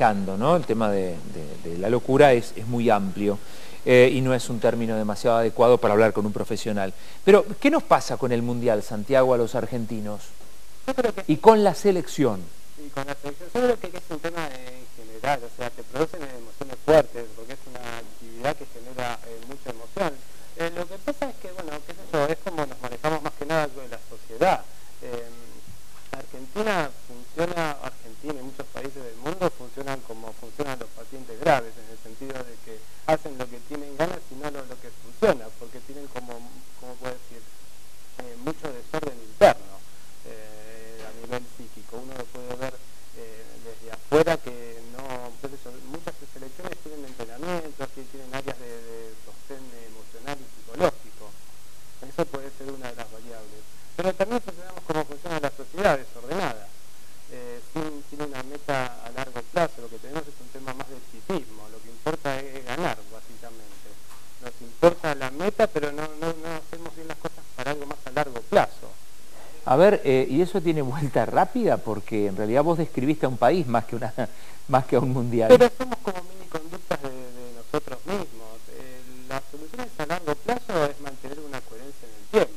manejando, ¿no? El tema de la locura es muy amplio y no es un término demasiado adecuado para hablar con un profesional. Pero, ¿qué nos pasa con el Mundial, Santiago, a los argentinos? Yo creo que Y con la selección. y con la selección, yo creo que es un tema en general, o sea, te producen emociones fuertes, porque es una actividad que genera mucha emoción. Lo que pasa es que, bueno, qué sé yo, es como nos manejamos más que nada con la sociedad. Argentina y muchos países del mundo funcionan como funcionan los pacientes graves, en el sentido de que hacen lo que tienen ganas y no lo que funciona, porque tienen como puedo decir, mucho desorden interno a nivel psíquico. Uno lo puede ver desde afuera que no, pues eso, muchas selecciones tienen entrenamientos, que tienen áreas de sostén emocional y psicológico. Eso puede ser una de las variables. Pero también funcionamos como funciona la sociedad, desordenada, sin una meta a largo plazo. Lo que tenemos es un tema más de exitismo. Lo que importa es ganar, básicamente. Nos importa la meta, pero no hacemos bien las cosas para algo más a largo plazo. A ver, y eso tiene vuelta rápida, porque en realidad vos describiste a un país más que a un mundial. Pero somos como mini conductas de nosotros mismos. Las soluciones a largo plazo es mantener una coherencia en el tiempo.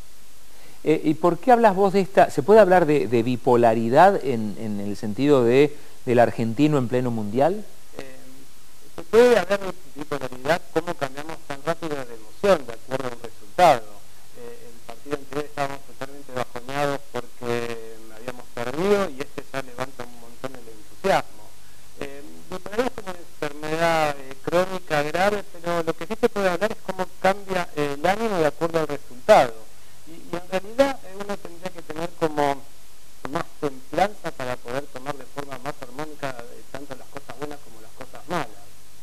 ¿Y por qué hablas vos de esta? ¿Se puede hablar de bipolaridad en el sentido del argentino en pleno mundial? Se puede hablar de bipolaridad, cómo cambiamos tan rápido de emoción de acuerdo a un resultado. El partido anterior estábamos totalmente bajoneados porque habíamos perdido y este ya levanta un montón el entusiasmo. Bipolaridad es una enfermedad crónica grave, pero lo que sí se puede hablar es cómo cambia el ánimo de acuerdo al resultado. Y en realidad uno tendría que tener como más templanza para poder tomar de forma más armónica tanto las cosas buenas como las cosas malas.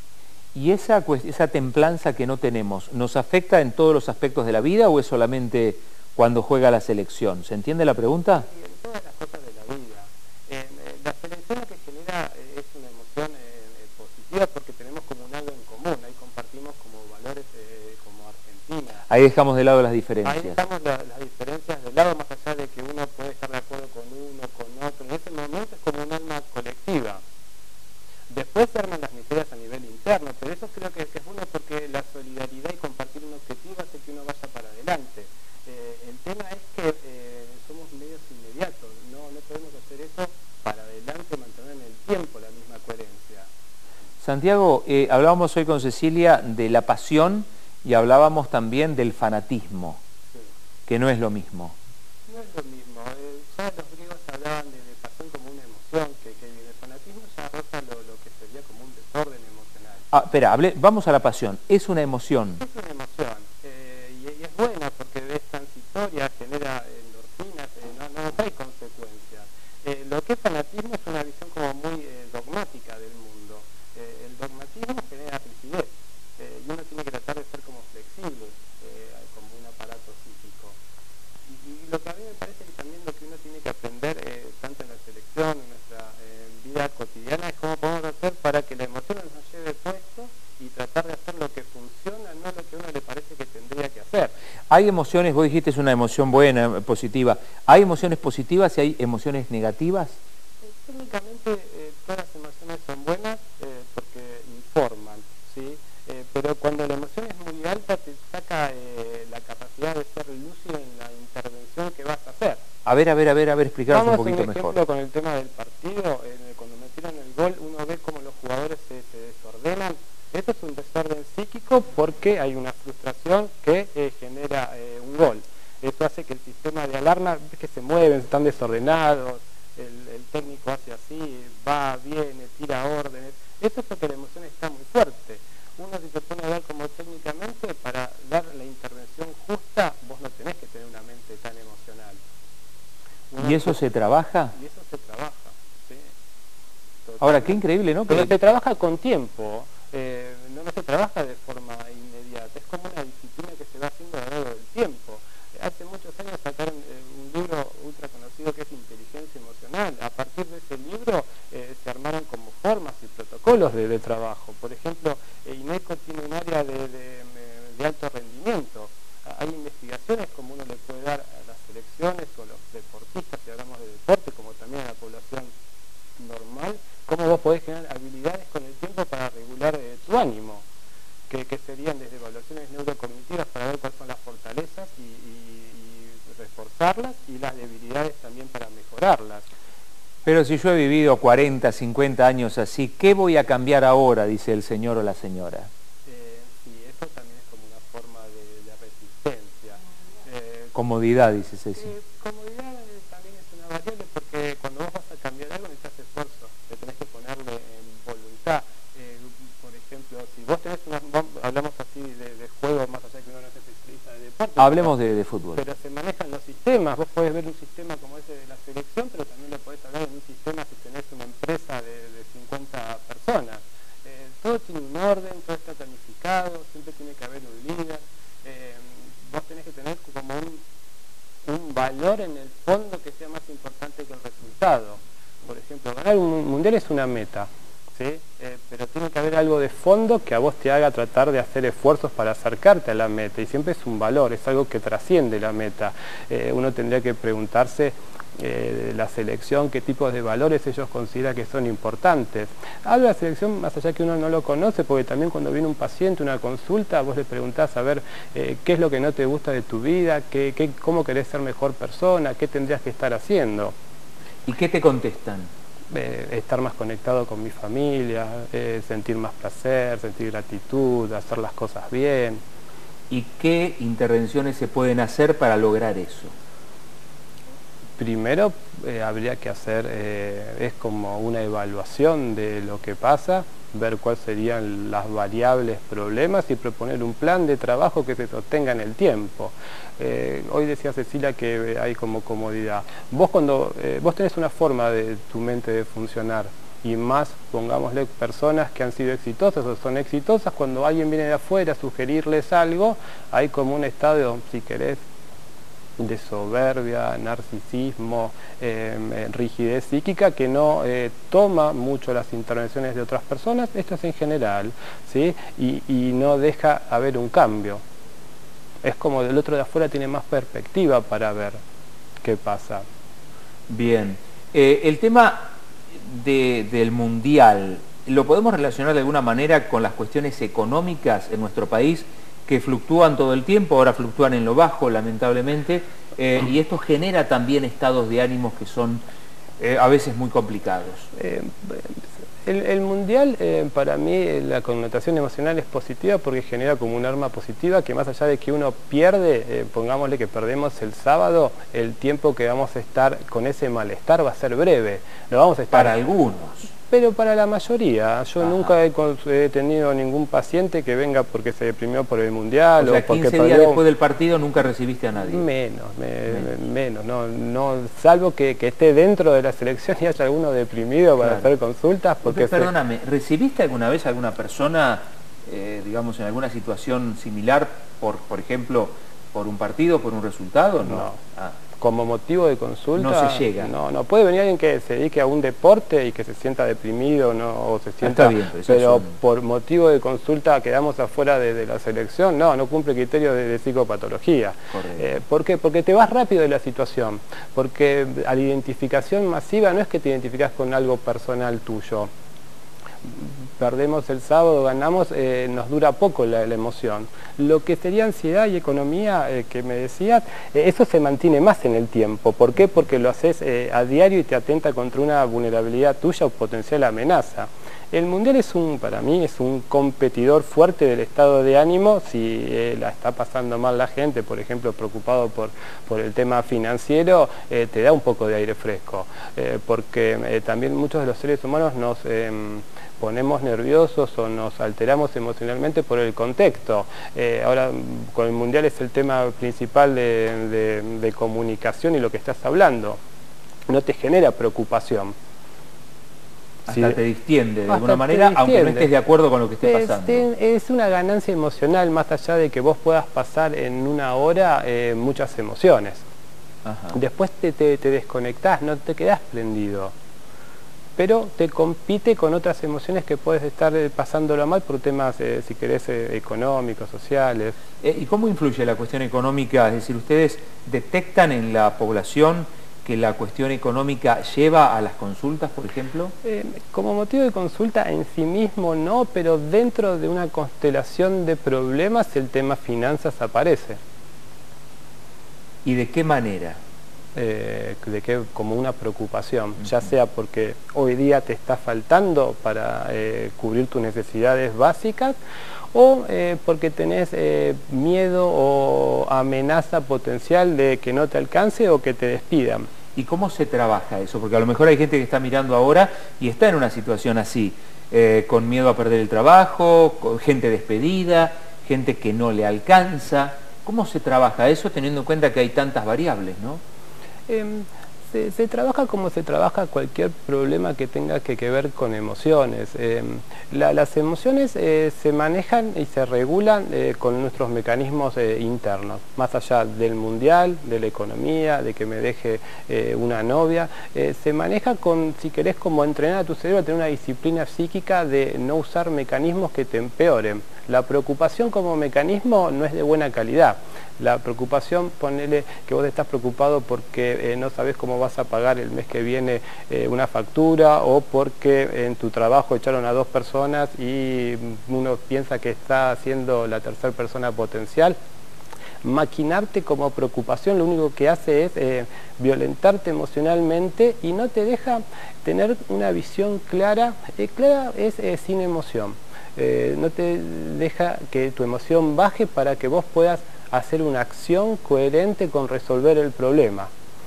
¿Y esa templanza que no tenemos, nos afecta en todos los aspectos de la vida o es solamente cuando juega la selección? ¿Se entiende la pregunta? Y en todas las cosas de la vida. La selección lo que genera es una emoción positiva porque tenemos como un algo en común, ahí compartimos como valores como Argentina. Ahí dejamos de lado las diferencias. Ahí dejamos las diferencias de lado, más allá de que uno puede estar de acuerdo con uno, con otro. En ese momento es como un alma colectiva. Después se arman las miserias a nivel interno, pero eso creo que es bueno porque la solidaridad y compartir un objetivo hace que uno vaya para adelante. El tema es que somos medios inmediatos, no podemos hacer eso para adelante, mantener en el tiempo la misma coherencia. Santiago, hablábamos hoy con Cecilia de la pasión y hablábamos también del fanatismo, Sí. que no es lo mismo. No es lo mismo, ya los griegos hablaban de pasión como una emoción, que el fanatismo ya roza lo que sería como un desorden emocional. Ah, espera, vamos a la pasión. Es una emoción. Es una emoción, y es buena porque es transitoria, genera endorfinas, no trae consecuencias. Lo que es fanatismo es una visión como muy dogmática del mundo. El dogmatismo genera rigidez, y uno tiene que tratar de ser como flexible, como un aparato psíquico. Y lo que a mí me parece que también lo que uno tiene que aprender, tanto en la selección, en nuestra vida cotidiana, es cómo podemos hacer para que la emoción nos lleve puesto y tratar de hacer lo que funciona, no lo que a uno le parece que tendría que hacer. Hay emociones, vos dijiste es una emoción buena, positiva. ¿Hay emociones positivas y hay emociones negativas? Técnicamente todas las emociones son buenas porque informan, ¿sí? Pero cuando la emoción es muy alta te saca la capacidad de ser lúcido en la intervención que vas a hacer. A ver, explicaros un poquito Vamos, mejor. ejemplo, con el tema del partido, cuando metieron el gol, uno ve cómo los jugadores se desordenan. Esto es un desorden psíquico porque hay una frustración que genera un gol. Esto hace que el sistema de alarma, que se mueven, están desordenados, el técnico hace así, va, viene, tira órdenes. Eso es porque la emoción está muy fuerte. Uno, si se pone a ver como técnicamente, para dar la intervención justa, vos no tenés que tener una mente tan emocional. ¿Y eso se trabaja? Y eso se trabaja, sí. Ahora, qué increíble, ¿no? Pero se trabaja con tiempo, no se trabaja de forma inmediata, es como una disciplina que se va haciendo a lo largo del tiempo. Hace muchos años sacaron un libro ultra conocido que es Inteligencia Emocional. A partir de ese libro se armaron como formas y protocolos de trabajo. Por ejemplo, INECO tiene un área de alto rendimiento. Hay investigaciones como uno le puede dar a las selecciones o los deportistas, si hablamos de deporte, como también a la población normal, cómo vos podés generan habilidades con el tiempo para regular tu ánimo, que serían desde evaluaciones neurocognitivas para ver cuáles son las fortalezas y reforzarlas, y las debilidades también para mejorarlas. Pero si yo he vivido 40, 50 años así, ¿qué voy a cambiar ahora?, dice el señor o la señora. Sí, eso también es como una forma de resistencia. Comodidad, dice Ceci. Comodidad también es una variable, porque cuando vos vas a cambiar algo necesitas esfuerzo, te tenés que ponerle en voluntad. Por ejemplo, si vos tenés hablamos así de juego, más allá que uno no es especialista de deporte. Hablemos de fútbol. Pero se manejan los sistemas, vos podés ver un sistema como ese de la selección, pero también lo podés hablar en un sistema si tenés una empresa de 50 personas. Todo tiene un orden, todo está planificado, siempre tiene que haber un líder. Vos tenés que tener como un valor en el fondo que sea más importante que el resultado. Por ejemplo, ganar un mundial es una meta, ¿sí? Pero tiene que haber algo de fondo que a vos te haga tratar de hacer esfuerzos para acercarte a la meta, y siempre es un valor, es algo que trasciende la meta. Uno tendría que preguntarse la selección, qué tipos de valores ellos consideran que son importantes. Hablo de la selección más allá que uno no lo conoce, porque también cuando viene un paciente, una consulta, vos le preguntás a ver qué es lo que no te gusta de tu vida, cómo querés ser mejor persona, qué tendrías que estar haciendo. ¿Y qué te contestan? Estar más conectado con mi familia, sentir más placer, sentir gratitud, hacer las cosas bien. ¿Y qué intervenciones se pueden hacer para lograr eso? Primero habría que hacer, es como una evaluación de lo que pasa, ver cuáles serían las variables, problemas, y proponer un plan de trabajo que se sostenga en el tiempo. Hoy decía Cecilia que hay como comodidad. Vos tenés una forma de tu mente de funcionar, y más, pongámosle, personas que han sido exitosas o son exitosas, cuando alguien viene de afuera a sugerirles algo, hay como un estado, si querés, de soberbia, narcisismo, rigidez psíquica, que no toma mucho las intervenciones de otras personas, esto es en general, ¿sí? Y no deja haber un cambio. Es como el otro de afuera tiene más perspectiva para ver qué pasa. Bien. El tema del mundial, ¿lo podemos relacionar de alguna manera con las cuestiones económicas en nuestro país, que fluctúan todo el tiempo, ahora fluctúan en lo bajo, lamentablemente, y esto genera también estados de ánimos que son a veces muy complicados? El mundial, para mí, la connotación emocional es positiva, porque genera como un arma positiva, que más allá de que uno pierde, pongámosle que perdemos el sábado, el tiempo que vamos a estar con ese malestar va a ser breve. Lo vamos a estar para algunos. Pero para la mayoría. Yo nunca he tenido ningún paciente que venga porque se deprimió por el mundial. O sea, 15 días después del partido nunca recibiste a nadie. Menos, no, salvo que esté dentro de la selección y haya alguno deprimido para hacer consultas. Porque perdóname, ¿recibiste alguna vez a alguna persona, digamos, en alguna situación similar, por ejemplo, por un partido, por un resultado? No. Como motivo de consulta, no se llega. No puede venir alguien que se dedique a un deporte y que se sienta deprimido, o se sienta, bien, pero por motivo de consulta quedamos afuera de la selección, no cumple criterios de psicopatología. ¿Por qué? Porque te vas rápido de la situación, porque a la identificación masiva no es que te identificas con algo personal tuyo. Perdemos el sábado, ganamos, nos dura poco la emoción. Lo que sería ansiedad y economía, que me decías, eso se mantiene más en el tiempo. ¿Por qué? Porque lo haces a diario y te atenta contra una vulnerabilidad tuya o potencial amenaza. El mundial para mí es un competidor fuerte del estado de ánimo. Si la está pasando mal la gente, por ejemplo, preocupado por el tema financiero, te da un poco de aire fresco, porque también muchos de los seres humanos nos ponemos nerviosos o nos alteramos emocionalmente por el contexto. Ahora con el mundial es el tema principal de comunicación, y lo que estás hablando no te genera preocupación. Hasta te distiende de alguna manera, aunque no estés de acuerdo con lo que esté pasando. Es una ganancia emocional, más allá de que vos puedas pasar en una hora muchas emociones. Después te desconectás, no te quedás prendido, pero te compite con otras emociones que puedes estar pasándolo mal por temas, si querés, económicos, sociales. ¿Y cómo influye la cuestión económica? Es decir, ¿ustedes detectan en la población que la cuestión económica lleva a las consultas, por ejemplo? Como motivo de consulta en sí mismo no, pero dentro de una constelación de problemas el tema finanzas aparece. ¿Y de qué manera? Como una preocupación, ya sea porque hoy día te está faltando para cubrir tus necesidades básicas, o porque tenés miedo o amenaza potencial de que no te alcance o que te despidan. ¿Y cómo se trabaja eso? Porque a lo mejor hay gente que está mirando ahora y está en una situación así, con miedo a perder el trabajo, con gente despedida, gente que no le alcanza. ¿Cómo se trabaja eso teniendo en cuenta que hay tantas variables, no? Se trabaja como se trabaja cualquier problema que tenga que ver con emociones. Las emociones se manejan y se regulan con nuestros mecanismos internos, más allá del mundial, de la economía, de que me deje una novia. Se maneja con, si querés, como entrenar a tu cerebro a tener una disciplina psíquica de no usar mecanismos que te empeoren. La preocupación como mecanismo no es de buena calidad. La preocupación, ponele que vos estás preocupado porque no sabés cómo vas a pagar el mes que viene una factura, o porque en tu trabajo echaron a 2 personas y uno piensa que está siendo la tercera persona potencial. Maquinarte como preocupación lo único que hace es violentarte emocionalmente y no te deja tener una visión clara. Clara es sin emoción. No te deja que tu emoción baje para que vos puedas hacer una acción coherente con resolver el problema.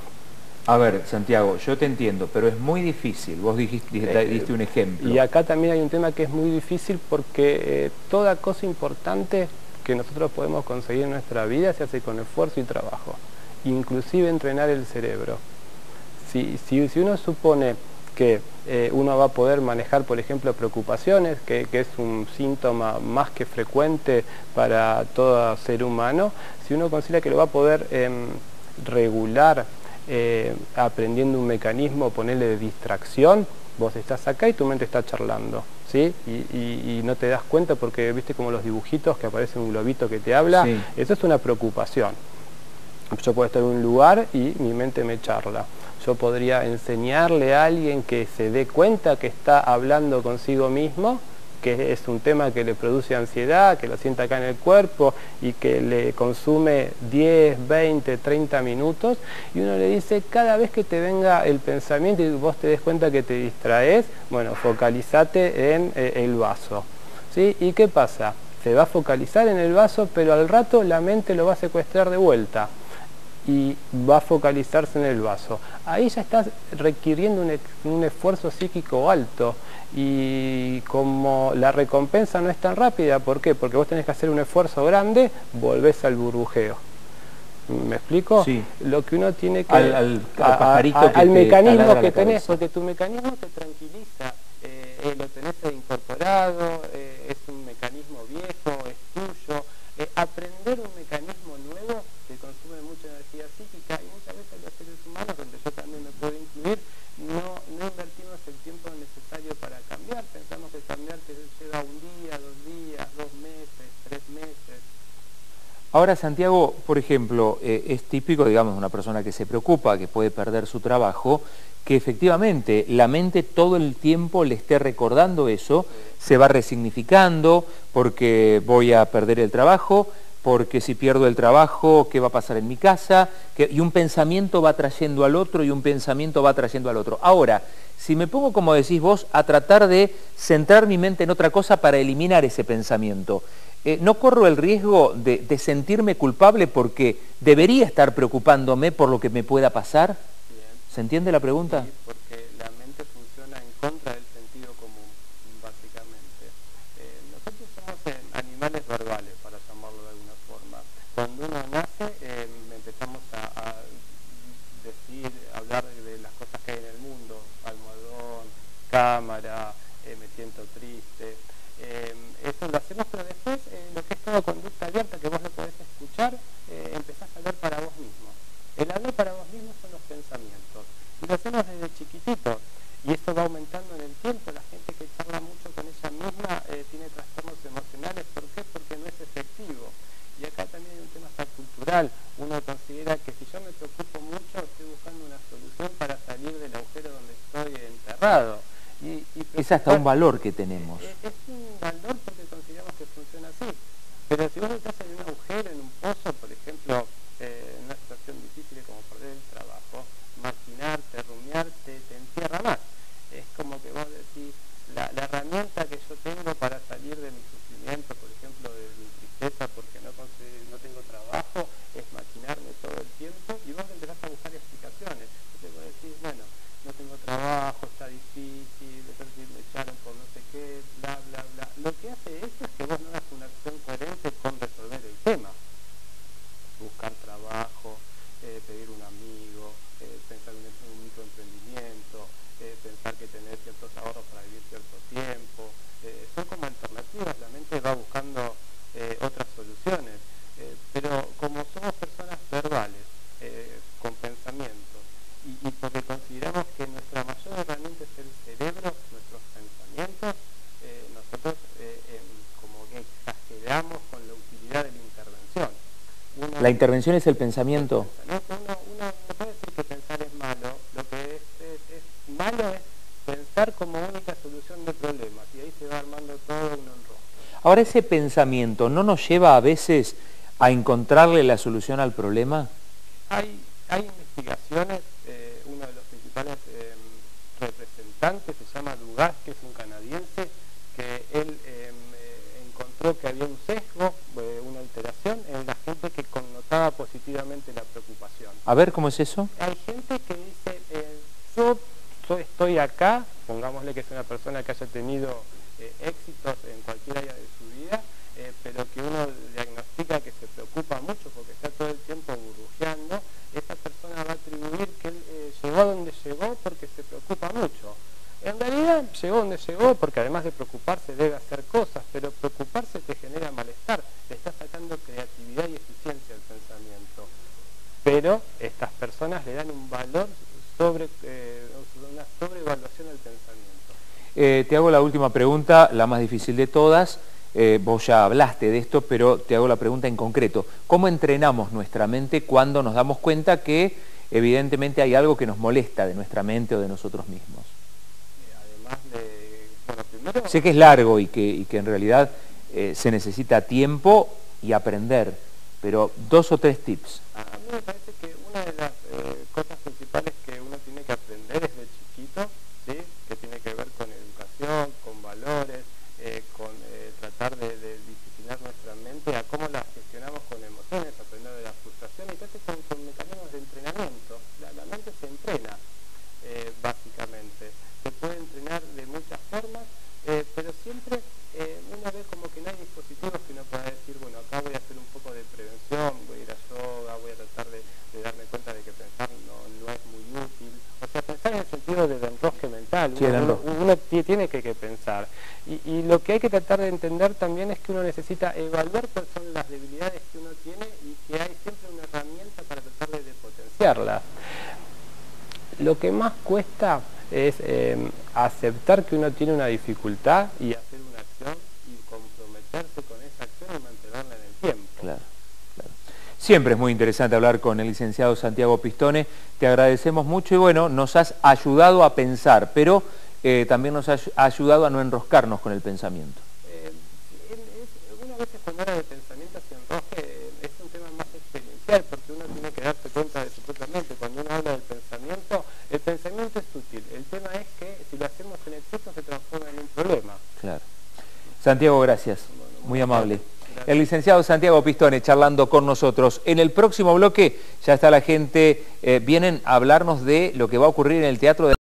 A ver, Santiago, yo te entiendo, pero es muy difícil. Vos diste un ejemplo. Y acá también hay un tema que es muy difícil porque toda cosa importante que nosotros podemos conseguir en nuestra vida se hace con esfuerzo y trabajo, inclusive entrenar el cerebro. Si uno supone que uno va a poder manejar, por ejemplo, preocupaciones, que es un síntoma más que frecuente para todo ser humano, si uno considera que lo va a poder regular aprendiendo un mecanismo, ponerle de distracción, vos estás acá y tu mente está charlando, ¿sí? Y no te das cuenta porque viste como los dibujitos que aparece un globito que te habla. Sí. Eso es una preocupación. Yo puedo estar en un lugar y mi mente me charla. Yo podría enseñarle a alguien que se dé cuenta que está hablando consigo mismo, que es un tema que le produce ansiedad, que lo sienta acá en el cuerpo y que le consume 10, 20, 30 minutos, y uno le dice, cada vez que te venga el pensamiento y vos te des cuenta que te distraes, bueno, focalizate en el vaso, ¿sí? ¿Y qué pasa? Se va a focalizar en el vaso, pero al rato la mente lo va a secuestrar de vuelta y va a focalizarse en el vaso. Ahí ya estás requiriendo un esfuerzo psíquico alto, y como la recompensa no es tan rápida, ¿por qué? Porque vos tenés que hacer un esfuerzo grande, volvés al burbujeo. ¿Me explico? Sí. Lo que uno tiene que... al mecanismo que tenés, porque tu mecanismo te tranquiliza, lo tenés incorporado, es un mecanismo viejo, es tuyo. Aprender un mecanismo nuevo te consume mucha energía psíquica, y muchas veces los seres humanos, donde yo también me puedo incluir, no invertimos el tiempo necesario para cambiar. Pensamos que cambiar te lleva un día, 2 días, 2 meses, 3 meses. Ahora, Santiago, por ejemplo, es típico, digamos, de una persona que se preocupa, que puede perder su trabajo, que efectivamente la mente todo el tiempo le esté recordando eso, se va resignificando, porque voy a perder el trabajo, porque si pierdo el trabajo, ¿qué va a pasar en mi casa? Y un pensamiento va trayendo al otro, y un pensamiento va trayendo al otro. Ahora, si me pongo, como decís vos, a tratar de centrar mi mente en otra cosa para eliminar ese pensamiento, ¿no corro el riesgo de sentirme culpable porque debería estar preocupándome por lo que me pueda pasar? Bien. ¿Se entiende la pregunta? Sí, porque la mente funciona en contra del sentido común, básicamente. Nosotros somos animales verbales, para llamarlo de alguna forma. Cuando uno nace, empezamos a decir, hablar de las cosas que hay en el mundo: almohadón, cámara, me siento triste. Eso lo hacemos, pero después lo que es toda conducta abierta, que vos lo podés escuchar, empezás a hablar para vos mismo. El hablar para vos mismo son los pensamientos, y lo hacemos desde chiquititos, y esto va aumentando en el tiempo. La gente que charla mucho con ella misma tiene trastornos emocionales. ¿Por qué? Porque no es efectivo. Y acá también hay un tema hasta cultural. Uno considera que si yo me preocupo mucho, estoy buscando una solución encerrado. Es hasta un valor que tenemos. Es un valor porque consideramos que funciona así. Pero si vos estás en un agujero, en un pozo, por ejemplo, en una situación difícil como perder el trabajo, maquinarte, rumiarte, te entierra más. Es como que vos decís, la herramienta que yo tengo para salir de mi sufrimiento, por ejemplo, de mi tristeza porque no tengo trabajo, es maquinarme todo el tiempo, y vos empezás a buscar explicaciones. Entonces vos decís, bueno, no tengo trabajo, está difícil, me echaron por no sé qué, bla, bla, bla. Lo que hace eso es que vos no hagas una acción coherente con resolver el tema. Buscar trabajo, pedir un amigo, pensar en un microemprendimiento, pensar que tener ciertos ahorros para vivir cierto tiempo, son como alternativas. La mente va buscando otras soluciones, pero como somos personas verbales, con pensamientos, y porque consideramos que nuestra mayor herramienta es el cerebro, nuestros pensamientos, nosotros como que exageramos con la utilidad de la intervención. ¿La intervención es el pensamiento? Uno no puede decir que pensar es malo. Lo que es malo es pensar como única solución de problemas, y ahí se va armando todo un enrosque. Ahora, ese pensamiento ¿no nos lleva a veces a encontrarle la solución al problema? Hay investigaciones, uno de los principales representantes se llama Dugas, que es un canadiense, que él encontró que había un sesgo, una alteración en la gente que connotaba positivamente la preocupación. A ver, ¿cómo es eso? Hay gente que dice, yo estoy acá, pongámosle que es una persona que haya tenido éxitos en cualquier área de su vida, pero que uno diagnostica que se preocupa mucho porque está todo el tiempo burbujeando. Esa persona va a atribuir que él llegó a donde llegó porque se preocupa mucho. En realidad llegó donde llegó porque además de preocuparse debe hacer cosas, pero preocuparse te genera malestar, le está sacando creatividad y eficiencia al pensamiento. Pero estas personas le dan un valor una sobrevaluación al pensamiento. Te hago la última pregunta, la más difícil de todas. Vos ya hablaste de esto, pero te hago la pregunta en concreto. ¿Cómo entrenamos nuestra mente cuando nos damos cuenta que evidentemente hay algo que nos molesta de nuestra mente o de nosotros mismos? Además de... Bueno, primero... Sé que es largo y que en realidad se necesita tiempo y aprender, pero 2 o 3 tips. A mí me parece que una de las cosas principales que uno tiene que aprender es de chiquito, ¿sí? Que tiene que ver con educación, con valores, con tratar de disciplinar nuestra mente a cómo la gestionamos con emociones, aprender de la frustración, y casi con mecanismos de entrenamiento. La mente se entrena, básicamente. Se puede entrenar de muchas formas, pero siempre uno ve como que no hay dispositivos que uno pueda decir, bueno, acá voy a hacer un poco de prevención, voy a ir a yoga, voy a tratar de darme cuenta de que pensar no es muy útil. O sea, pensar en el sentido del enrosque mental. Sí, uno tiene que pensar. Y lo que hay que tratar de entender también es que uno necesita evaluar cuáles son las debilidades que uno tiene y que hay siempre una herramienta para tratar de potenciarlas. Lo que más cuesta es aceptar que uno tiene una dificultad y hacer una acción y comprometerse con esa acción y mantenerla en el tiempo. Claro, claro. Siempre es muy interesante hablar con el licenciado Santiago Pistone. Te agradecemos mucho y bueno, nos has ayudado a pensar, pero también nos has ayudado a no enroscarnos con el pensamiento. Una vez cuando habla de pensamientos y enrosque es un tema más experiencial porque uno tiene que darse cuenta de su propia mente. Cuando uno habla del pensamiento, el pensamiento es útil. El tema es que si lo hacemos en exceso se transforma en un problema. Claro. Santiago, gracias. Bueno, muy amable. Gracias. El licenciado Santiago Pistone charlando con nosotros. En el próximo bloque ya está la gente, vienen a hablarnos de lo que va a ocurrir en el Teatro de